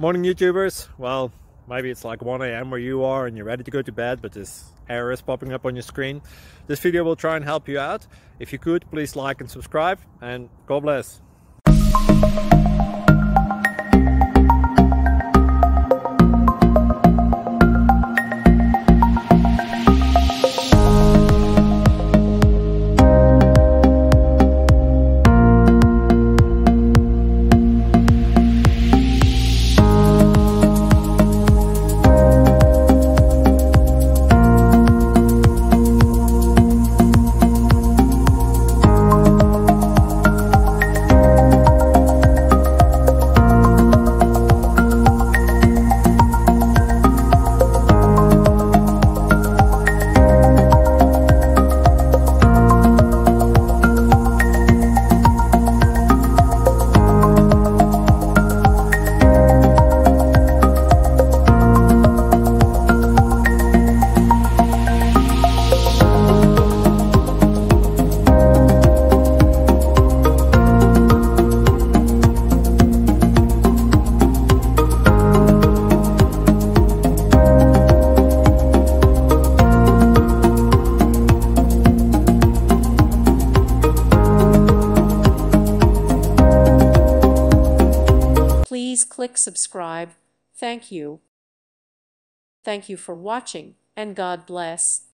Morning YouTubers. Well, maybe it's like 1 a.m. where you are and you're ready to go to bed, but this error is popping up on your screen. This video will try and help you out. If you could, please like and subscribe, and God bless. Please click subscribe. Thank you. Thank you for watching, and God bless.